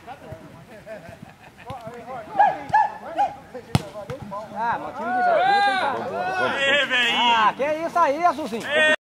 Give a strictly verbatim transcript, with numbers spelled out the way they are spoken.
Ah, mas o time de Brasil tem que... Ah, que isso aí, Azulzinho?